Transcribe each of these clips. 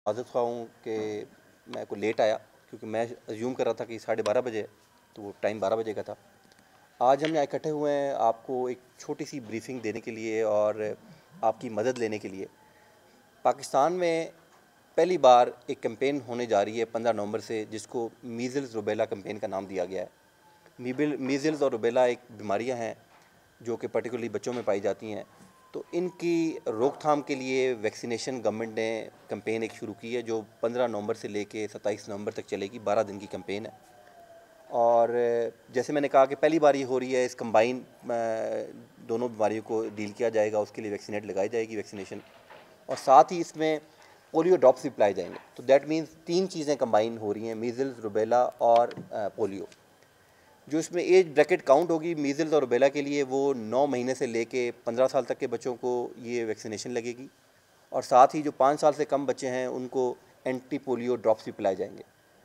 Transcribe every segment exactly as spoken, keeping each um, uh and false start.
माज़रत ख़्वाह हूँ कि मैं को लेट आया, क्योंकि मैं अज्यूम कर रहा था कि साढ़े बारह बजे है, तो वो टाइम बारह बजे का था। आज हम यहाँ इकट्ठे हुए हैं आपको एक छोटी सी ब्रीफिंग देने के लिए और आपकी मदद लेने के लिए। पाकिस्तान में पहली बार एक कैंपेन होने जा रही है पंद्रह नवंबर से, जिसको मीज़ल्स रूबेला कैंपेन का नाम दिया गया है। मीबिल मीज़ल्स और रूबेला एक बीमारियाँ हैं जो कि पर्टिकुलरली बच्चों में पाई जाती हैं। तो इनकी रोकथाम के लिए वैक्सीनेशन गवर्नमेंट ने कैंपेन एक शुरू की है, जो पंद्रह नवंबर से लेके सत्ताईस नवंबर तक चलेगी। बारह दिन की कैंपेन है। और जैसे मैंने कहा कि पहली बार ये हो रही है, इस कंबाइन दोनों बीमारियों को डील किया जाएगा, उसके लिए वैक्सीनेट लगाई जाएगी वैक्सीनेशन, और साथ ही इसमें पोलियो ड्रॉप्स भी पिलाए जाएंगे। तो दैट मीन्स तीन चीज़ें कंबाइन हो रही हैं, मीज़ल्स, रूबेला और पोलियो। जो इसमें एज ब्रैकेट काउंट होगी मीज़ल्स और रूबेला के लिए, वो नौ महीने से लेके पंद्रह साल तक के बच्चों को ये वैक्सीनेशन लगेगी, और साथ ही जो पाँच साल से कम बच्चे हैं उनको एंटी पोलियो ड्रॉप्स भी पिलाए जाएंगे।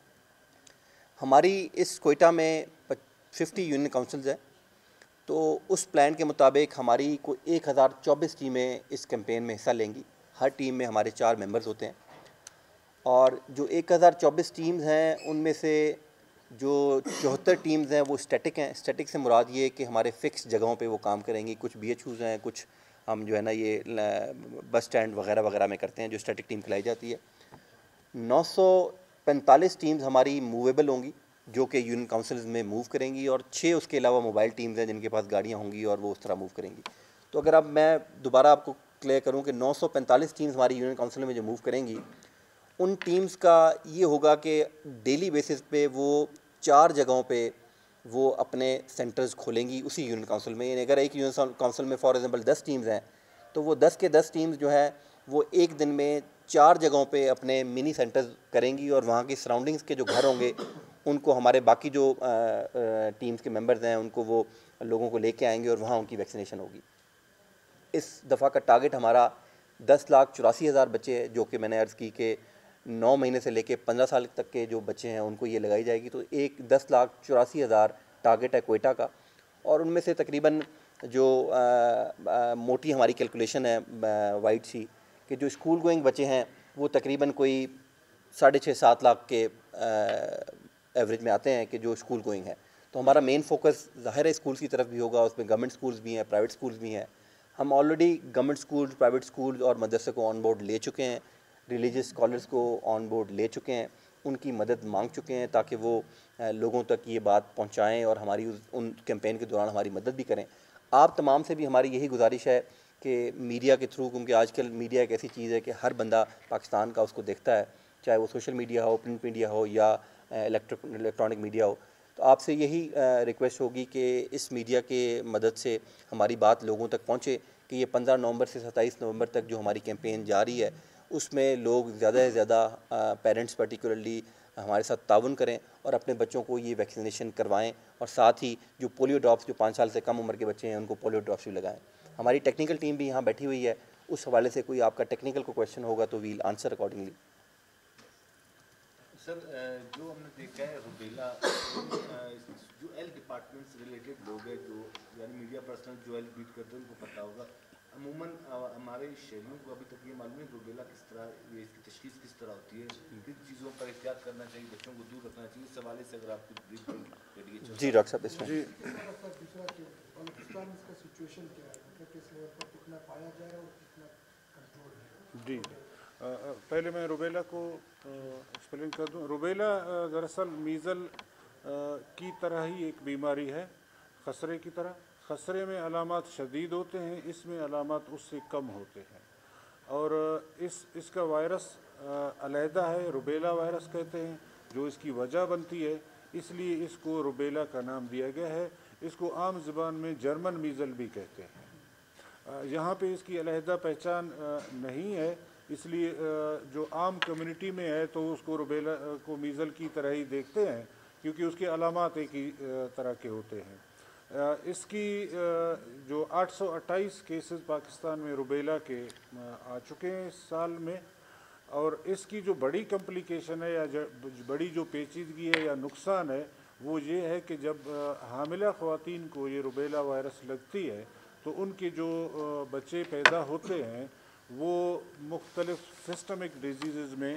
हमारी इस कोयटा में फिफ्टी यूनियन काउंसिल्स हैं, तो उस प्लान के मुताबिक हमारी को एक हज़ार चौबीस टीमें इस कैंपेन में हिस्सा लेंगी। हर टीम में हमारे चार मेंबर्स होते हैं, और जो एक हज़ार चौबीस टीम्स हैं उनमें से जो चौहत्तर टीम्स हैं वो स्टैटिक हैं। स्टैटिक से मुराद ये है कि हमारे फ़िक्स जगहों पे वो काम करेंगी। कुछ बी एच यूज़ हैं, कुछ हम जो है ना ये बस स्टैंड वगैरह वगैरह में करते हैं, जो स्टैटिक टीम खिलाई जाती है। नौ सौ पैंतालीस टीम्स हमारी मूवेबल होंगी, जो कि यूनियन काउंसिल्स में मूव करेंगी, और छः उसके अलावा मोबाइल टीम्स हैं जिनके पास गाड़ियाँ होंगी और वो उस तरह मूव करेंगी। तो अगर अब मैं दोबारा आपको क्लियर करूँ कि नौ सौ पैंतालीस टीम्स हमारी यूनियन काउंसिल में जो मूव करेंगी, उन टीम्स का ये होगा कि डेली बेसिस पे वो चार जगहों पे वो अपने सेंटर्स खोलेंगी उसी यूनियन काउंसिल में। यानी अगर एक यूनियन काउंसिल में फॉर एग्जांपल दस टीम्स हैं, तो वो दस के दस टीम्स जो है वो एक दिन में चार जगहों पे अपने मिनी सेंटर्स करेंगी, और वहाँ की सराउंडिंग्स के जो घर होंगे उनको हमारे बाकी जो टीम्स के मेंबर्स हैं उनको वो लोगों को लेके आएंगे और वहाँ उनकी वैक्सीनेशन होगी। इस दफ़ा का टारगेट हमारा दस लाख चौरासी हज़ार बच्चे हैं, जो कि मैंने अर्ज़ की कि नौ महीने से लेके पंद्रह साल तक के जो बच्चे हैं उनको ये लगाई जाएगी। तो एक दस लाख चौरासी हज़ार टारगेट है कोयटा का, और उनमें से तकरीबन जो आ, आ, मोटी हमारी कैलकुलेशन है वाइड सी कि जो स्कूल गोइंग बच्चे हैं वो तकरीबन कोई साढ़े छः सात लाख के एवरेज में आते हैं कि जो स्कूल गोइंग है। तो हमारा मेन फोकस ज़ाहिर है स्कूल्स की तरफ भी होगा, उसमें गवर्नमेंट स्कूल्स भी हैं, प्राइवेट स्कूल्स भी हैं। हम already government schools, private schools और मदरसे को ऑन बोर्ड ले चुके हैं, रिलीजियस स्कॉलर्स को ऑन बोर्ड ले चुके हैं, उनकी मदद मांग चुके हैं ताकि वो लोगों तक ये बात पहुंचाएं और हमारी उस उन कैंपेन के दौरान हमारी मदद भी करें। आप तमाम से भी हमारी यही गुजारिश है कि मीडिया के थ्रू, क्योंकि आजकल मीडिया एक ऐसी चीज़ है कि हर बंदा पाकिस्तान का उसको देखता है, चाहे वो सोशल मीडिया हो, प्रिंट मीडिया हो या इलेक्ट्रॉनिक मीडिया हो। तो आपसे यही रिक्वेस्ट होगी कि इस मीडिया के मदद से हमारी बात लोगों तक पहुँचे कि ये पंद्रह नवंबर से सत्ताईस नवंबर तक जो हमारी कैंपेन जारी है उसमें लोग ज़्यादा से ज़्यादा पेरेंट्स पर्टिकुलरली हमारे साथ ताउन करें और अपने बच्चों को ये वैक्सीनेशन करवाएं, और साथ ही जो पोलियो ड्रॉप्स जो पाँच साल से कम उम्र के बच्चे हैं उनको पोलियो ड्रॉप्स भी लगाएं। हमारी टेक्निकल टीम भी यहाँ बैठी हुई है, उस हवाले से कोई आपका टेक्निकल को क्वेश्चन होगा तो वील आंसर अकॉर्डिंगली। सर, जो हमने देखा है रूबेला, जो हेल्थ डिपार्टमेंट से रिलेटेड लोग हैं, जो यानी मीडिया पर्सनल जो हेल्थ बीट करते हैं उनको पता होगा। अमूमन हमारे शहरियों को अभी तक ये मालूम है रूबेला किस तरह, ये इसकी तशखीस किस तरह होती है, किन चीज़ों पर एहतियात करना चाहिए, बच्चों को दूर रखना चाहिए, इस हवाले से अगर आप कुछ ब्रीफ। जी डॉक्टर साहब, इसमें जी पाकिस्तान इसका सिचुएशन क्या है, मतलब किस लेवल पर कितना पाया जा रहा है और कितना कंट्रोल है? जी आ, पहले मैं रूबेला को एक्सप्लेन कर दूं। रूबेला दरअसल मीज़ल की तरह ही एक बीमारी है, खसरे की तरह। खसरे में अलामात शदीद होते हैं, इसमें अलामात उससे कम होते हैं, और इस इसका वायरस अलहदा है, रूबेला वायरस कहते हैं, जो इसकी वजह बनती है, इसलिए इसको रूबेला का नाम दिया गया है। इसको आम ज़बान में जर्मन मीज़ल भी कहते हैं। यहाँ पे इसकी अलहदा पहचान नहीं है, इसलिए जो आम कम्युनिटी में है तो उसको रूबेला को मीज़ल की तरह ही देखते हैं, क्योंकि उसके अलामात एक ही तरह के होते हैं। इसकी जो आठ सौ अट्ठाईस केसेस पाकिस्तान में रूबेला के आ चुके हैं इस साल में, और इसकी जो बड़ी कम्प्लिकेशन है या बड़ी जो पेचीदगी है या नुकसान है वो ये है कि जब हामिला ख़वातीन को ये रूबेला वायरस लगती है तो उनके जो बच्चे पैदा होते हैं वो मुख्तलिफ सिस्टमिक डिजीज़ में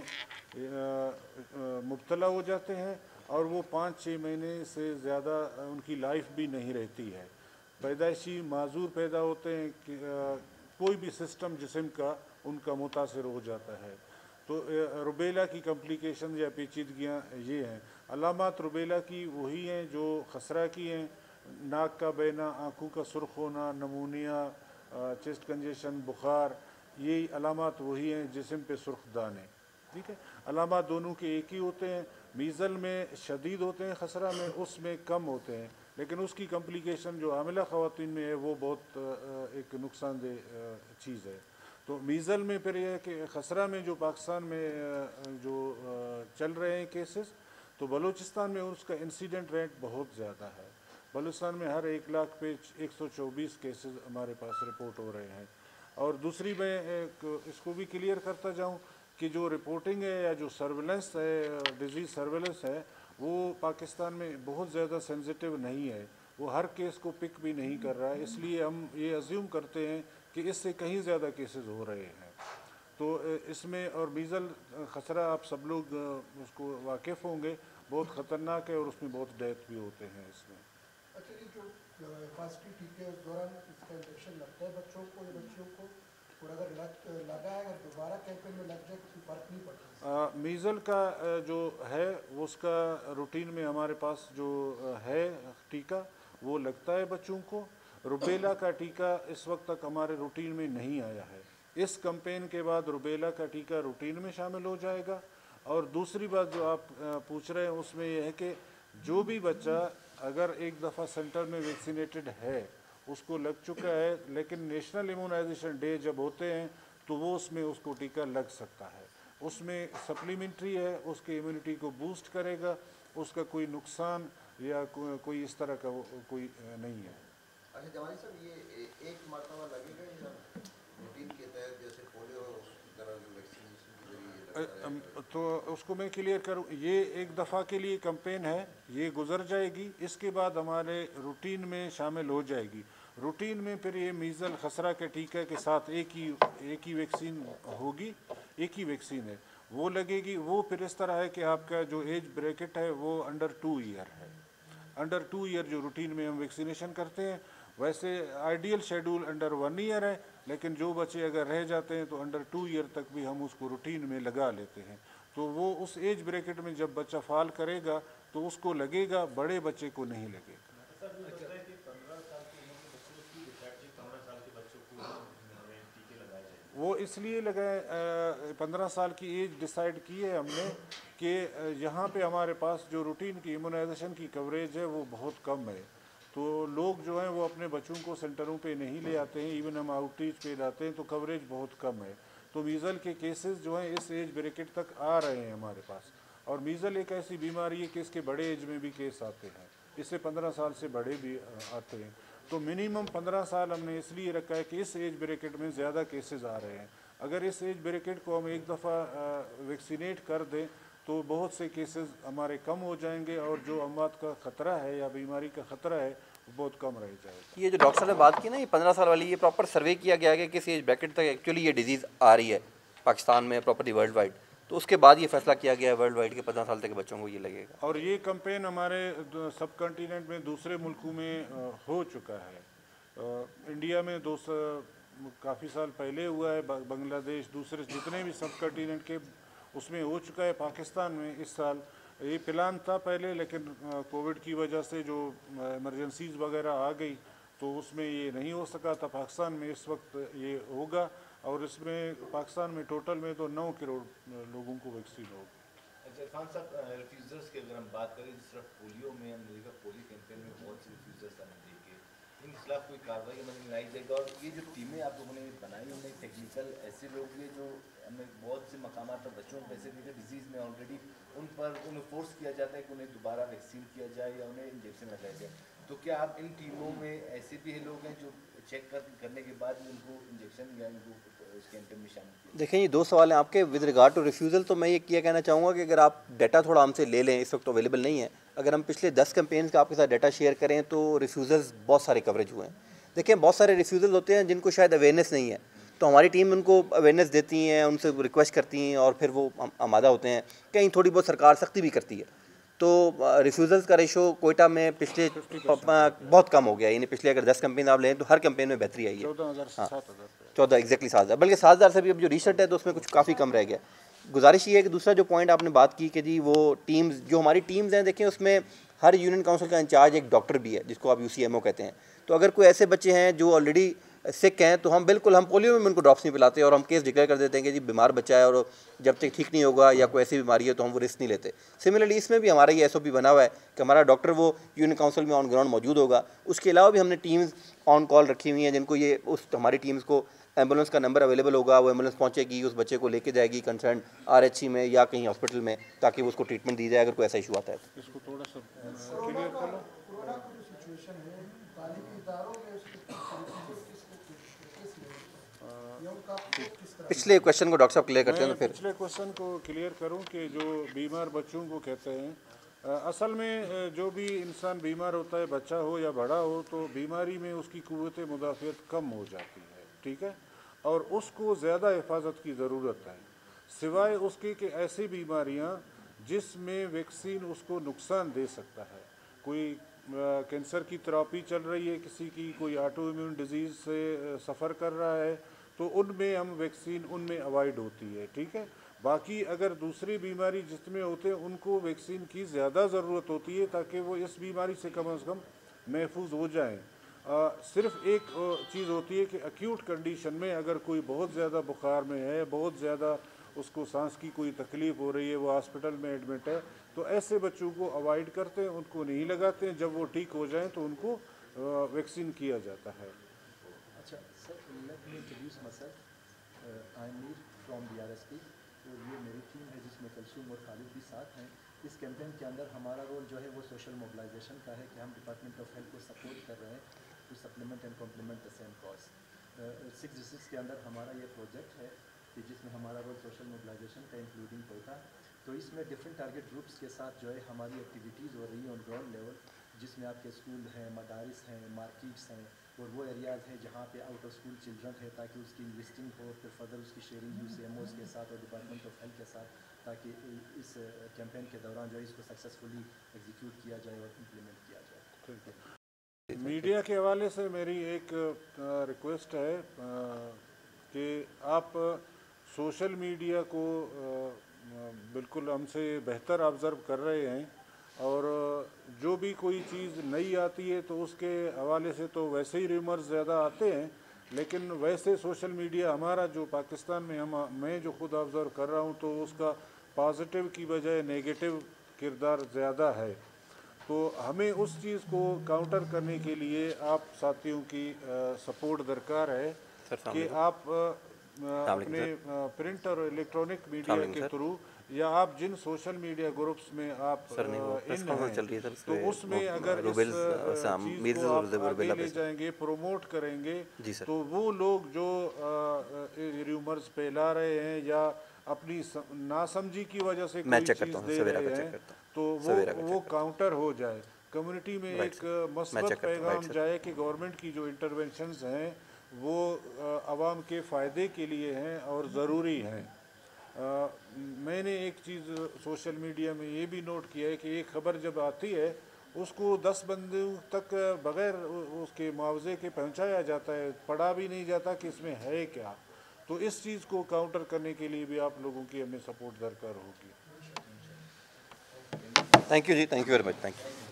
मुब्तला हो जाते हैं और वो पाँच छः महीने से ज़्यादा उनकी लाइफ भी नहीं रहती है। पैदाइशी माजूर पैदा होते हैं कि कोई भी सिस्टम जिस्म का उनका मुतासर हो जाता है। तो रुबेला की कम्प्लिकेशन या पेचीदगियाँ ये हैं। अलामात रुबेला की वही हैं जो खसरा की हैं, नाक का बहना, आँखों का सुर्ख होना, नमूनिया, चेस्ट कंजेशन, बुखार, ये अलामात वही हैं जिस्म पे सुर्ख दाने। ठीक है, अलामात दोनों के एक ही होते हैं। मीज़ल में शदीद होते हैं, खसरा में उसमें कम होते हैं, लेकिन उसकी कम्प्लिकेशन जो हामिला ख़वातीन में है वो बहुत एक नुकसानदेह चीज़ है। तो मीज़ल में फिर यह है कि खसरा में जो पाकिस्तान में जो चल रहे हैं केसेस, तो बलूचिस्तान में उसका इंसिडेंट रेट बहुत ज़्यादा है। बलूचिस्तान में हर एक लाख पे एक सौ चौबीस केसेस हमारे पास रिपोर्ट हो रहे हैं। और दूसरी मैं एक इसको भी क्लियर करता जाऊं कि जो रिपोर्टिंग है या जो सर्वेलेंस है, डिजीज़ सर्वेलेंस है, वो पाकिस्तान में बहुत ज़्यादा सेंसिटिव नहीं है। वो हर केस को पिक भी नहीं कर रहा है, इसलिए हम ये अज्यूम करते हैं कि इससे कहीं ज़्यादा केसेस हो रहे हैं। तो इसमें और मीज़ल खसरा आप सब लोग उसको वाकिफ़ होंगे, बहुत ख़तरनाक है और उसमें बहुत डेथ भी होते हैं इसमें। अच्छा, ये जो हिफाजती टीके उस दौरान इसका इंजेक्शन लगता है बच्चों को या बच्चियों को, और अगर लग लगा है, अगर दोबारा कैंपेन में लग जाए तो कोई फ़र्क नहीं पड़ता? मीज़ल का जो है वो उसका रूटीन में हमारे पास जो है टीका वो लगता है बच्चों को। रुबेला का टीका इस वक्त तक हमारे रूटीन में नहीं आया है। इस कैंपेन के बाद रुबेला का टीका रूटीन में शामिल हो जाएगा। और दूसरी बात जो आप पूछ रहे हैं उसमें यह है कि जो भी बच्चा अगर एक दफ़ा सेंटर में वैक्सीनेटेड है, उसको लग चुका है, लेकिन नेशनल इम्यूनाइजेशन डे जब होते हैं तो वो उसमें उसको टीका लग सकता है। उसमें सप्लीमेंट्री है, उसके इम्यूनिटी को बूस्ट करेगा, उसका कोई नुकसान या को, कोई इस तरह का कोई नहीं है। अच्छा जवानी साहब, ये एक मरतबा लगेगा या रूटीन के तहत जैसे पोलियो उस तरह की वैक्सीनेशन के जरिए? तो उसको मैं क्लियर करूँ, ये एक दफ़ा के लिए कैंपेन है, ये गुजर जाएगी, इसके बाद हमारे रूटीन में शामिल हो जाएगी। रूटीन में फिर ये मीज़ल खसरा के टीके के साथ एक ही एक ही वैक्सीन होगी, एक ही वैक्सीन है वो लगेगी। वो फिर इस तरह है कि आपका जो एज ब्रैकेट है वो अंडर टू ईयर है। अंडर टू ईयर जो रूटीन में हम वैक्सीनेशन करते हैं, वैसे ideal schedule under one year है, लेकिन जो बच्चे अगर रह जाते हैं तो अंडर टू ईयर तक भी हम उसको रूटीन में लगा लेते हैं। तो वो उस एज ब्रैकेट में जब बच्चा फाल करेगा तो उसको लगेगा, बड़े बच्चे को नहीं लगेगा। वो इसलिए लगाए, पंद्रह साल की एज डिसाइड की है हमने कि यहाँ पे हमारे पास जो रूटीन की इम्यूनाइजेशन की कवरेज है वो बहुत कम है। तो लोग जो हैं वो अपने बच्चों को सेंटरों पे नहीं ले आते हैं, इवन हम आउटरीच पे लाते हैं तो कवरेज बहुत कम है। तो मीज़ल के केसेस जो हैं इस एज ब्रैकेट तक आ रहे हैं हमारे पास। और मीज़ल एक ऐसी बीमारी है कि इसके बड़े एज में भी केस आते हैं, इससे पंद्रह साल से बड़े भी आते हैं। तो मिनिमम पंद्रह साल हमने इसलिए रखा है कि इस एज ब्रैकेट में ज़्यादा केसेस आ रहे हैं। अगर इस एज ब्रैकेट को हम एक दफ़ा वैक्सीनेट कर दें तो बहुत से केसेस हमारे कम हो जाएंगे और जो अमवात का ख़तरा है या बीमारी का ख़तरा है वो बहुत कम रह जाएगा। ये जो डॉक्टर साहब ने बात की ना, ये पंद्रह साल वाली, ये प्रॉपर सर्वे किया गया है कि किस एज ब्रैकेट तक एक्चुअली ये डिजीज़ आ रही है पाकिस्तान में, प्रॉपर्ली वर्ल्ड वाइड। तो उसके बाद ये फैसला किया गया है वर्ल्ड वाइड के पंद्रह साल तक के बच्चों को ये लगेगा। और ये कैंपेन हमारे सब कॉन्टिनेंट में दूसरे मुल्कों में हो चुका है। इंडिया में दो काफ़ी साल पहले हुआ है, बांग्लादेश, दूसरे जितने भी सब कॉन्टिनेंट के उसमें हो चुका है। पाकिस्तान में इस साल ये प्लान था पहले, लेकिन कोविड की वजह से जो इमरजेंसीज वगैरह आ गई तो उसमें ये नहीं हो सका था। पाकिस्तान में इस वक्त ये होगा और इसमें पाकिस्तान में टोटल में तो नौ करोड़ लोगों को वैक्सीन होगी। अच्छा इरफान साहब, रिफ्यूज़र्स की अगर हम बात करें, जिस तरह पोलियो में हमने देखा, पोलियो कैंपेन में बहुत से रिफ्यूज़र्स हमने देखे, इन खिलाफ कोई कार्रवाई अमल में लाई जाएगा? और ये जो टीमें आप लोगों ने बनाई, उनमें टेक्निकल ऐसे लोग हैं जो हमें बहुत से मकामात पर बच्चों को ऐसे देखे डिजीज़ में ऑलरेडी उन पर उन्हें फोर्स किया जाता है कि उन्हें दोबारा वैक्सीन किया जाए या उन्हें इंजेक्शन लगाया जाए। तो क्या आप इन टीमों में ऐसे भी लोग हैं जो चेक कर करने के बाद उनको इंजेक्शन या इनको इस कैंपेन में शामिल किया? देखें, ये दो सवाल हैं आपके विद रिगार्ड टू रिफ्यूज़ल। तो मैं ये किया कहना चाहूँगा कि अगर आप डाटा थोड़ा हमसे ले लें, इस वक्त तो अवेलेबल नहीं है, अगर हम पिछले दस कैंपेन्स का आपके साथ डाटा शेयर करें तो रिफ्यूज़ल्स बहुत सारे कवरेज हुए हैं। देखिए, बहुत सारे रिफ्यूज़ल होते हैं जिनको शायद अवेयरनेस नहीं है, तो हमारी टीम उनको अवेयरनेस देती हैं, उनसे रिक्वेस्ट करती हैं और फिर वो आमादा होते हैं। कहीं थोड़ी बहुत सरकार सख्ती भी करती है। तो रिफ्यूज़ल्स का रेशो कोयटा में पिछले बहुत कम हो गया, यानी पिछले अगर दस कैंपेन आप लें तो हर कैंपेन में बेहतरी आई है। हाँ चौदह एग्जैक्टली सात हज़ार, बल्कि सात हज़ार से भी अब जो रिसेट है तो उसमें कुछ काफ़ी कम रह गया। गुजारिश ये है कि दूसरा जो पॉइंट आपने बात की कि जी वो टीम्स जो हमारी टीम्स हैं, देखें उसमें हर यूनियन काउंसिल का इंचार्ज एक डॉक्टर भी है जिसको आप यू सी एम ओ कहते हैं। तो अगर कोई ऐसे बच्चे हैं जो ऑलरेडी सिक हैं तो हम बिल्कुल हम पोलियो में उनको ड्रॉप्स नहीं पिलाते और हम केस डिक्लेयर कर देते हैं कि जी बीमार बच्चा है और जब तक ठीक नहीं होगा या कोई ऐसी बीमारी है तो हम वो रिस्क नहीं लेते। सिमिलरली इसमें भी हमारा ये एस ओ पी बना हुआ है कि हमारा डॉक्टर वो यूनियन काउंसिल में ऑन ग्राउंड मौजूद होगा। उसके अलावा भी हमने टीम्स ऑन कॉल रखी हुई हैं जिनको ये उस हमारी टीम्स को एम्बुलेंस का नंबर अवेलेबल होगा, वो एम्बुलेंस पहुंचेगी, उस बच्चे को लेके जाएगी कंसर्न आर एच सी में या कहीं हॉस्पिटल में ताकि वो उसको ट्रीटमेंट दी जाए अगर कोई ऐसा इशू आता है तो। इसको थोड़ा सा क्लियर कर लो। कोरोना की जो सिचुएशन है तालीमी इदारों में उसके पिछले क्वेश्चन को डॉक्टर साहब क्लियर करते हैं तो फिर पिछले क्वेश्चन को क्लियर करूं कि जो बीमार बच्चों को कहते हैं, असल में जो भी इंसान बीमार होता है, बच्चा हो या बड़ा हो, तो बीमारी में उसकी क़ुव्वत मुदाफ़ियत कम हो जाती है, ठीक है, और उसको ज़्यादा हिफाजत की ज़रूरत है, सिवाय उसके कि ऐसी बीमारियां जिसमें वैक्सीन उसको नुकसान दे सकता है। कोई कैंसर की थेरेपी चल रही है किसी की, कोई ऑटो इम्यून डिजीज़ से सफ़र कर रहा है, तो उनमें हम वैक्सीन उनमें अवॉइड होती है, ठीक है। बाकी अगर दूसरी बीमारी जिसमें होते हैं उनको वैक्सीन की ज़्यादा ज़रूरत होती है ताकि वो इस बीमारी से कम अज़ कम महफूज हो जाएं। आ, सिर्फ एक चीज़ होती है कि एक्यूट कंडीशन में अगर कोई बहुत ज़्यादा बुखार में है, बहुत ज़्यादा उसको सांस की कोई तकलीफ़ हो रही है, वो हॉस्पिटल में एडमिट है, तो ऐसे बच्चों को अवॉइड करते हैं, उनको नहीं लगाते हैं। जब वो ठीक हो जाएं तो उनको वैक्सीन किया जाता है। अच्छा sir, let me introduce myself, I am Mir from D R S P. तो ये मेरी टीम है जिसमें कलसूम और खालिद भी साथ हैं। इस कैंपेन के अंदर हमारा रोल जो है वो सोशल मोबिलाइजेशन का है कि हम डिपार्टमेंट ऑफ हेल्थ को सपोर्ट कर रहे हैं to supplement and complement the same cause. Six districts के अंदर हमारा ये प्रोजेक्ट है कि जिसमें हमारा रोल सोशल मोबिलाइजेशन का इंक्लूडिंग कोयटा। तो इसमें डिफरेंट टारगेट ग्रुप्स के साथ जो है हमारी एक्टिविटीज़ हो रही है ऑन ग्राउंड लेवल, जिसमें आपके स्कूल हैं, मदारिस हैं, मार्केट्स हैं और वो एरियाज़ हैं जहाँ पे आउट ऑफ स्कूल चिल्ड्रन है, ताकि उसकी लिस्टिंग हो, फिर फर्दर उसकी sharing U C M Os के साथ और डिपार्टमेंट ऑफ हेल्थ के साथ, ताकि इस कैंपेन के दौरान जो है इसको सक्सेसफुली एग्जीक्यूट किया जाए और इम्प्लीमेंट किया जाए। मीडिया के हवाले से मेरी एक रिक्वेस्ट है कि आप सोशल मीडिया को बिल्कुल हमसे बेहतर ऑब्ज़र्व कर रहे हैं और जो भी कोई चीज़ नई आती है तो उसके हवाले से तो वैसे ही रूमर्स ज़्यादा आते हैं, लेकिन वैसे सोशल मीडिया हमारा जो पाकिस्तान में हम मैं जो खुद ऑब्ज़र्व कर रहा हूँ तो उसका पॉजिटिव की बजाय नेगेटिव किरदार ज़्यादा है। तो हमें उस चीज़ को काउंटर करने के लिए आप साथियों की सपोर्ट दरकार है कि आप अपने प्रिंट और इलेक्ट्रॉनिक मीडिया के थ्रू या आप जिन सोशल मीडिया ग्रुप्स में आप इन हैं तो उसमें अगर इस चीज़ को आप आगे ले जाएंगे, प्रमोट करेंगे, तो वो लोग जो रूमर्स फैला रहे हैं या अपनी नासमझी की वजह से कोई चीज़ दे रहे हैं तो वो वो काउंटर हो जाए, कम्युनिटी में एक मस्बत पैगाम जाए कि गवर्नमेंट की जो इंटरवेंशंस हैं वो आवाम के फ़ायदे के लिए हैं और ज़रूरी हैं। आ, मैंने एक चीज़ सोशल मीडिया में ये भी नोट किया है कि एक ख़बर जब आती है उसको दस बंदों तक बग़ैर उसके मुआवजे के पहुंचाया जाता है, पढ़ा भी नहीं जाता कि इसमें है क्या। तो इस चीज़ को काउंटर करने के लिए भी आप लोगों की हमें सपोर्ट दरकार होगी। थैंक यू जी, thank you very much, thank you.